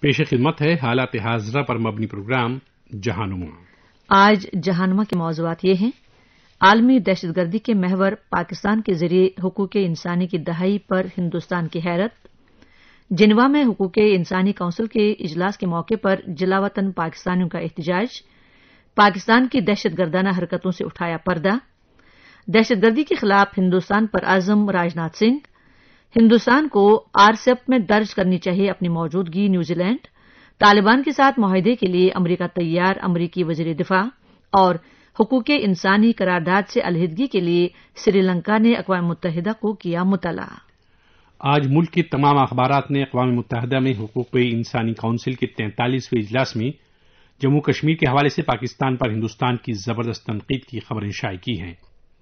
پیش خدمت ہے حالات حاضرہ پر مبنی پروگرام جہانما۔ آج جہانما کے موضوعات یہ ہیں: عالمی دہشت گردی کے محور پاکستان کے ذریعے حقوق انسانی کی دہائی پر ہندوستان کی حیرت، جنیوا میں حقوق انسانی کونسل کے اجلاس کے موقع پر جلاوطن پاکستانیوں کا احتجاج، پاکستان کی دہشت گردانہ حرکتوں سے اٹھایا پردہ، دہشت گردی کے خلاف ہندوستان پر عزم راجناتھ سنگھ، ہندوستان کو آر سی ایف میں درج کرنی چاہیے اپنی موجودگی نیوزی لینڈ، طالبان کے ساتھ معاہدے کے لیے امریکہ تیار، امریکی وزیر دفاع، اور حقوق انسانی قرارداد سے علیحدگی کے لیے سری لنکا نے اقوام متحدہ کو کیا مطلع۔ آج ملک کے تمام اخبارات نے اقوام متحدہ میں حقوق انسانی کونسل کے 43ویں اجلاس میں جموں کشمیر کے حوالے سے پاکستان پر ہندوستان کی زبردست تنقید کی خبریں شائع کی ہیں۔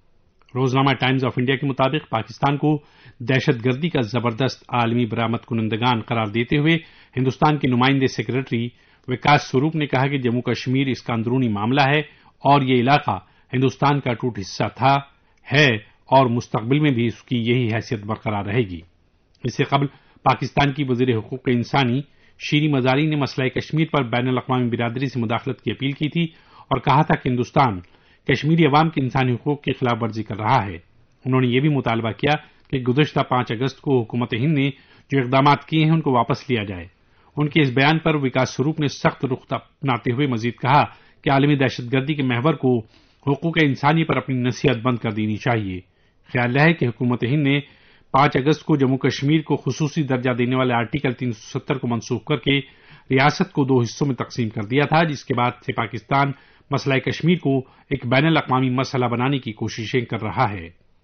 روزنامہ ٹائمز آف انڈیا کے مطابق پاکستان کو دہشت گردی کا زبردست عالمی برآمد کنندگان قرار دیتے ہوئے ہندوستان کے نمائندے سیکریٹری وکاس سوروپ نے کہا کہ جموں کشمیر اس کا اندرونی معاملہ ہے اور یہ علاقہ ہندوستان کا ٹوٹ حصہ تھا، ہے اور مستقبل میں بھی اس کی یہی حیثیت برقرار رہے گی۔ اس سے قبل پاکستان کی وزیر حقوق انسانی شیریں مزاری نے مسئلہ کشمیر پر بین الاقوامی برادری سے مداخلت کی اپیل کی تھی اور کہا تھا کہ ہندوستان کشمیری عوام کے انسانی حقوق کی خلاف ورزی کر رہا ہے۔ انہوں نے یہ بھی مطالبہ کیا کہ گزشتہ 5 اگست کو حکومت ہند نے جو اقدامات کیے ہیں ان کو واپس لیا جائے۔ ان کے اس بیان پر وکاس سوروپ نے سخت رخ اپناتے ہوئے مزید کہا کہ عالمی دہشت گردی کے محور کو حقوق انسانی پر اپنی نصیحت بند کر دینی چاہیے۔ خیال رہے کہ حکومت ہند نے 5 اگست کو جموں کشمیر کو خصوصی درجہ دینے والے آرٹیکل 370 کو منسوخ کر کے ریاست کو 2 حصوں میں تقسیم کر دیا تھا، جس کے بعد سے پاکستان مسئلہ کشمیر کو ایک بین الاقوامی مسئلہ بنانے کی کوششیں کر رہا ہے۔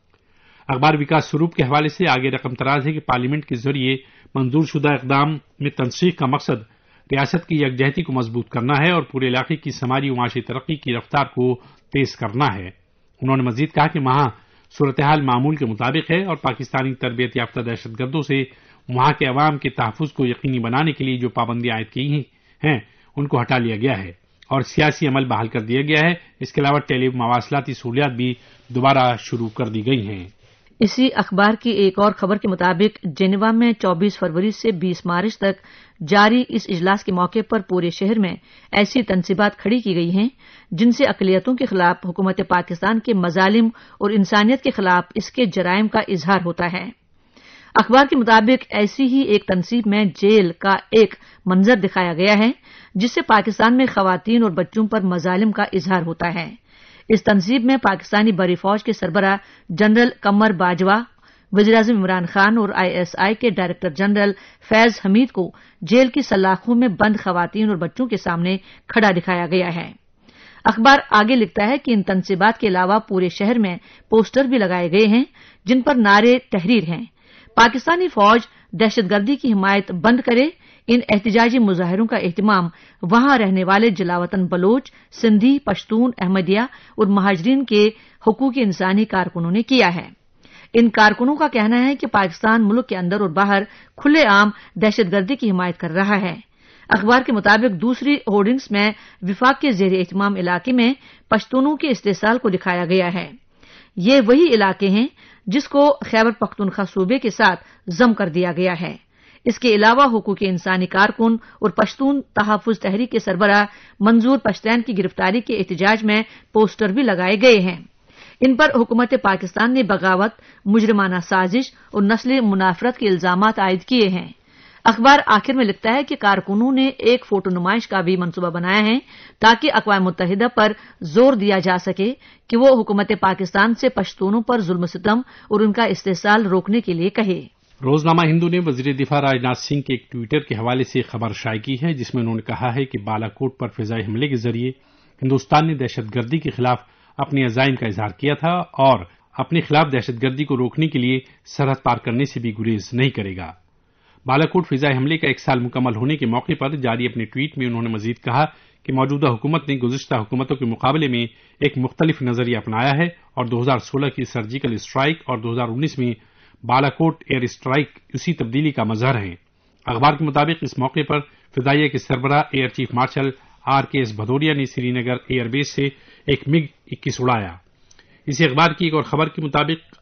اخبار وکاس سوروپ کے حوالے سے آگے رقم تراز ہے کہ پارلیمنٹ کے ذریعے منظور شدہ اقدام میں تنسیق کا مقصد ریاست کی یکجہتی کو مضبوط کرنا ہے اور پورے علاقے کی سماجی و معاشی ترقی کی رفتار کو تیز کرنا ہے۔ انہوں نے مزید کہا کہ وہاں صورتحال معمول کے مطابق ہے اور پاکستانی تربیت یافتہ دہشت گردوں سے وہاں کے عوام کے تحفظ کو یقینی بنانے کے لیے جو پابندیاں عائد کی ہیں ان کو ہٹا لیا گیا ہے اور سیاسی عمل بحال کر دیا گیا ہے۔ اس کے علاوہ ٹیلی مواصلاتی سہولیات بھی دوبارہ شروع کر دی گئی ہیں۔ اسی اخبار کی ایک اور خبر کے مطابق جنیوا میں 24 فروری سے 20 مارچ تک جاری اس اجلاس کے موقع پر پورے شہر میں ایسی تنصیبات کھڑی کی گئی ہیں جن سے اقلیتوں کے خلاف حکومت پاکستان کے مظالم اور انسانیت کے خلاف اس کے جرائم کا اظہار ہوتا ہے۔ اخبار کے مطابق ایسی ہی ایک تنصیب میں جیل کا ایک منظر دکھایا گیا ہے جس سے پاکستان میں خواتین اور بچوں پر مظالم کا اظہار ہوتا ہے۔ اس تنصیب میں پاکستانی بری فوج کے سربراہ جنرل قمر باجوہ، وزیراعظم عمران خان اور ISI کے ڈائریکٹر جنرل فیض حمید کو جیل کی سلاخوں میں بند خواتین اور بچوں کے سامنے کھڑا دکھایا گیا ہے۔ اخبار آگے لکھتا ہے کہ ان تنصیبات کے علاوہ پورے شہر میں پوسٹر بھی لگائے گئے ہیں جن پر نعرے تحریر ہیں: پاکستانی فوج دہشت گردی کی حمایت بند کرے۔ ان احتجاجی مظاہروں کا اہتمام وہاں رہنے والے جلاوطن بلوچ، سندھی، پشتون، احمدیہ اور مہاجرین کے حقوق انسانی کارکنوں نے کیا ہے۔ ان کارکنوں کا کہنا ہے کہ پاکستان ملک کے اندر اور باہر کھلے عام دہشت گردی کی حمایت کر رہا ہے۔ اخبار کے مطابق دوسری ہورڈنگز میں وفاق کے زیر اہتمام علاقے میں پشتونوں کے استحصال کو دکھایا گیا ہے۔ یہ وہی علاقے ہیں جس کو خیبر پختونخوا صوبے کے ساتھ ضم کر دیا گیا ہے۔ اس کے علاوہ حقوق انسانی کارکن اور پشتون تحفظ تحریک کے سربراہ منظور پشتین کی گرفتاری کے احتجاج میں پوسٹر بھی لگائے گئے ہیں۔ ان پر حکومت پاکستان نے بغاوت، مجرمانہ سازش اور نسلی منافرت کے الزامات عائد کیے ہیں۔ اخبار آخر میں لکھتا ہے کہ کارکنوں نے ایک فوٹو نمائش کا بھی منصوبہ بنایا ہے تاکہ اقوام متحدہ پر زور دیا جا سکے کہ وہ حکومت پاکستان سے پشتونوں پر ظلم و ستم اور ان کا استحصال روکنے کے لیے کہے۔ روزنامہ ہندو نے وزیر دفاع راجناتھ سنگھ کے ایک ٹویٹر کے حوالے سے خبر شائع کی ہے جس میں انہوں نے کہا ہے کہ بالا کوٹ پر فضائی حملے کے ذریعے ہندوستان نے دہشت گردی کے خلاف اپنے عزائم کا اظہار کیا تھا اور اپنے خلاف دہشت گردی کو روکنے کے لیے سرحد پار کرنے سے بھی گریز نہیں کرے گا۔ بالا کوٹ فضائی حملے کا 1 سال مکمل ہونے کے موقع پر جاری اپنے ٹویٹ میں انہوں نے مزید کہا کہ موجودہ حکومت نے گزشتہ حکومتوں کے مقابلے میں ایک مختلف نظریہ اپنایا ہے اور 2016 کی سرجیکل اسٹرائیک اور 2019 میں بالا کوٹ ایئر اسٹرائیک اسی تبدیلی کا مظہر ہیں۔ اخبار کے مطابق اس موقع پر فضائیہ کے سربراہ air chief marshal RKS Bhadauria نے سری نگر ایئر بیس سے ایک MiG-21 اڑایا۔ اسی اخبار کی ایک اور خبر کے مطابق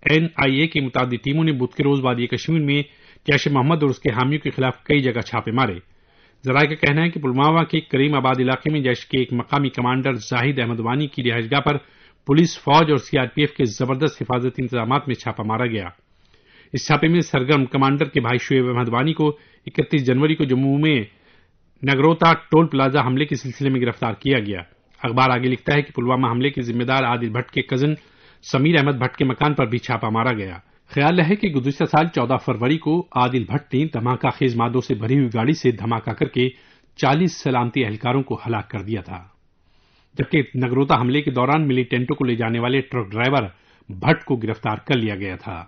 NIA کی متعدد ٹیموں نے بدھ کے روز وادی کشمیر میں جیش محمد اور اس کے حامیوں کے خلاف کئی جگہ چھاپے مارے۔ ذرائع کا کہنا ہے کہ پلوامہ کے کریم آباد علاقے میں جیش کے ایک مقامی کمانڈر زاہد احمد وانی کی رہائش گاہ پر پولیس، فوج اور سی آر پی ایف کے زبردست حفاظتی انتظامات میں چھاپہ مارا گیا۔ اس چھاپے میں سرگرم کمانڈر کے بھائی شعیب احمد وانی کو 31 جنوری کو جموں میں نگروتا ٹول پلازا حملے کے سلسلے میں گرفتار کیا گیا۔ اخبار آگے لکھتا ہے کہ پلوامہ حملے کے ذمہ دار عادل بھٹ کے کزن سمیر احمد بھٹ کے مکان پر بھی چھاپہ مارا گیا۔ خیال رہے کہ گزشتہ سال 14 فروری کو عادل بھٹ نے دھماکہ خیز مادوں سے بھری ہوئی گاڑی سے دھماکہ کر کے 40 سلامتی اہلکاروں کو ہلاک کر دیا تھا، جبکہ نگروتا حملے کے دوران ملیٹنٹوں کو لے جانے والے ٹرک ڈرائیور بھٹ کو گرفتار کر لیا گیا تھا۔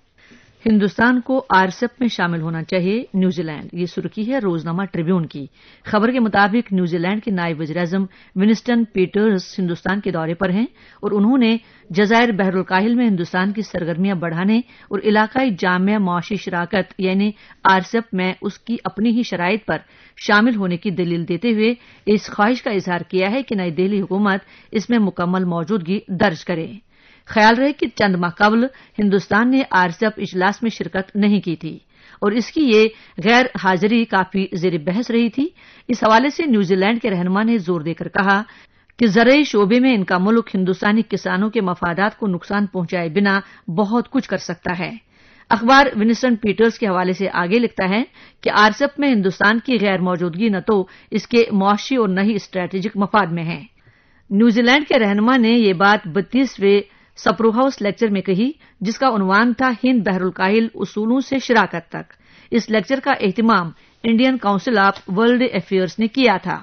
ہندوستان کو آر ایس ایف میں شامل ہونا چاہیے نیوزی لینڈ، یہ سرخی ہے روزنامہ ٹریبیون کی۔ خبر کے مطابق نیوزی لینڈ کے نائب وزیر اعظم ونسٹن پیٹرز ہندوستان کے دورے پر ہیں اور انہوں نے جزائر بحر الکاہل میں ہندوستان کی سرگرمیاں بڑھانے اور علاقائی جامع معاشی شراکت یعنی آر ایس ایف میں اس کی اپنی ہی شرائط پر شامل ہونے کی دلیل دیتے ہوئے اس خواہش کا اظہار کیا ہے کہ نئی دہلی حکومت اس میں مکمل موجودگی درج کرے۔ خیال رہے کہ چند ماہ قبل ہندوستان نے آر ایس ایف اجلاس میں شرکت نہیں کی تھی اور اس کی یہ غیر حاضری کافی زیر بحث رہی تھی۔ اس حوالے سے نیوزی لینڈ کے رہنما نے زور دے کر کہا کہ زرعی شعبے میں ان کا ملک ہندوستانی کسانوں کے مفادات کو نقصان پہنچائے بنا بہت کچھ کر سکتا ہے۔ اخبار ونسٹن پیٹرز کے حوالے سے آگے لکھتا ہے کہ آر ایس ایف میں ہندوستان کی غیر موجودگی نہ تو اس کے معاشی اور نہ ہی اسٹریٹجک مفاد میں ہے۔ نیوزی لینڈ کے رہنما نے یہ بات 32ویں سپرو ہاؤس لیکچر میں کہی، جس کا عنوان تھا ہند بحر الکاہل اصولوں سے شراکت تک۔ اس لیکچر کا اہتمام Indian council of world affairs نے کیا تھا۔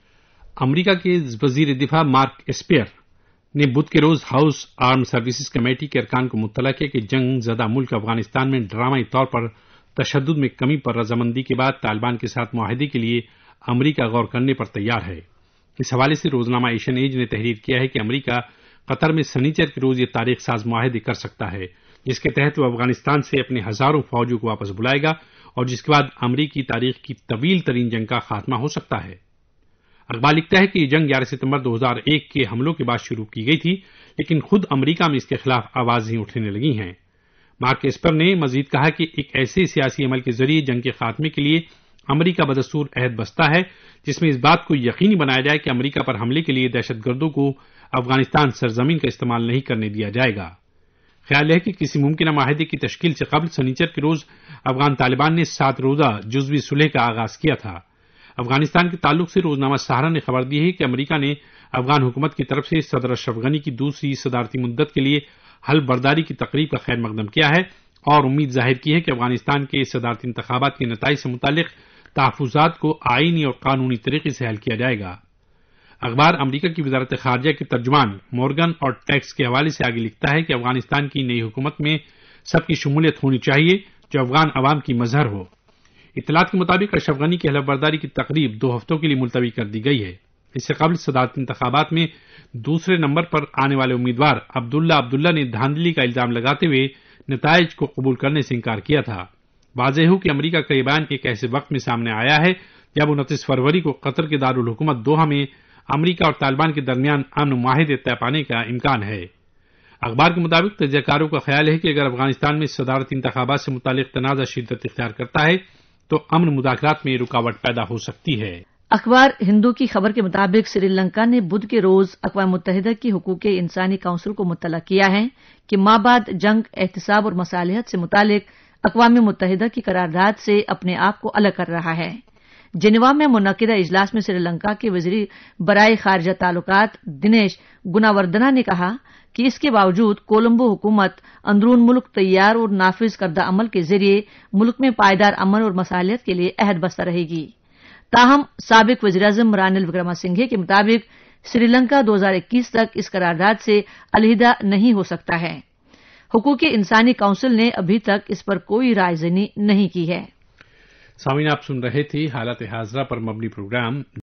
امریکہ کے وزیر دفاع مارک اسپیئر نے بدھ کے روز ہاؤس آرم سروسز کمیٹی کے ارکان کو مطلع کیا کہ جنگ زدہ ملک افغانستان میں ڈرامائی طور پر تشدد میں کمی پر رضامندی کے بعد طالبان کے ساتھ معاہدے کے لیے امریکہ غور کرنے پر تیار ہے۔ اس حوالے سے روزنامہ ایشین ایج نے تحریر کیا ہے کہ امریکہ قطر میں سنیچر کے روز یہ تاریخ ساز معاہدے کر سکتا ہے، جس کے تحت وہ افغانستان سے اپنے ہزاروں فوجیوں کو واپس بلائے گا اور جس کے بعد امریکی تاریخ کی طویل ترین جنگ کا خاتمہ ہو سکتا ہے۔ اخبار لکھتا ہے کہ یہ جنگ 11 ستمبر 2001 کے حملوں کے بعد شروع کی گئی تھی، لیکن خود امریکہ میں اس کے خلاف آوازیں اٹھنے لگی ہیں۔ مارک اسپر نے مزید کہا کہ ایک ایسے سیاسی عمل کے ذریعے جنگ کے خاتمے کے لیے امریکہ بدستور عہد بستہ ہے جس میں اس بات کو یقینی بنایا جائے کہ امریکہ پر حملے کے لیے دہشت گردوں کو افغانستان سرزمین کا استعمال نہیں کرنے دیا جائے گا۔ خیال ہے کہ کسی ممکنہ معاہدے کی تشکیل سے قبل سنیچر کے روز افغان طالبان نے 7 روزہ جزوی صلح کا آغاز کیا تھا۔ افغانستان کے تعلق سے روزنامہ سہارا نے خبر دی ہے کہ امریکہ نے افغان حکومت کی طرف سے صدر اشرف غنی کی دوسری صدارتی مدت کے لیے حلف برداری کی تقریب کا خیر مقدم کیا ہے اور امید ظاہر کی ہے کہ افغانستان کے صدارتی انتخابات کے نتائج سے متعلق تحفظات کو آئینی اور قانونی طریقے سے حل کیا جائے گا۔ اخبار امریکہ کی وزارت خارجہ کے ترجمان مورگن اور ٹیکس کے حوالے سے آگے لکھتا ہے کہ افغانستان کی نئی حکومت میں سب کی شمولیت ہونی چاہیے جو افغان عوام کی مظہر ہو۔ اطلاعات کے مطابق اشرف غنی کی حلف برداری کی تقریب 2 ہفتوں کے لیے ملتوی کر دی گئی ہے۔ اس سے قبل صدارتی انتخابات میں دوسرے نمبر پر آنے والے امیدوار عبداللہ نے دھاندلی کا الزام لگاتے ہوئے نتائج کو قبول کرنے سے انکار کیا تھا۔ واضح ہو کہ امریکہ کا یہ بیان ایک ایسے وقت میں سامنے آیا ہے جب 29 فروری کو قطر کے دارالحکومت دوحہ میں امریکہ اور طالبان کے درمیان امن معاہدے طے پانے کا امکان ہے۔ اخبار کے مطابق تجزیہ کاروں کا خیال ہے کہ اگر افغانستان میں صدارتی انتخابات سے متعلق تنازع شدت اختیار کرتا ہے تو امن مذاکرات میں رکاوٹ پیدا ہو سکتی ہے۔ اخبار ہندو کی خبر کے مطابق سری لنکا نے بدھ کے روز اقوام متحدہ کی حقوق انسانی کونسل کو مطلع کیا ہے کہ مابعد جنگ احتساب اور مصالحت سے متعلق اقوام متحدہ کی قرارداد سے اپنے آپ کو الگ کر رہا ہے۔ جنیوا میں منعقدہ اجلاس میں سری لنکا کے وزیر برائے خارجہ تعلقات دنیش گناوردنا نے کہا کہ اس کے باوجود کولمبو حکومت اندرون ملک تیار اور نافذ کردہ عمل کے ذریعے ملک میں پائیدار امن اور مصالحت کے لیے عہد بستہ رہے گی۔ تاہم سابق وزیراعظم رانیل وکرما سنگھے کے مطابق سری لنکا 2021 تک اس قرارداد سے علیحدہ نہیں ہو سکتا ہے۔ حقوق انسانی کونسل نے ابھی تک اس پر کوئی رائے زنی نہیں کی ہے۔ سامعین، آپ سن رہے تھے حالات حاضرہ پر مبنی پروگرام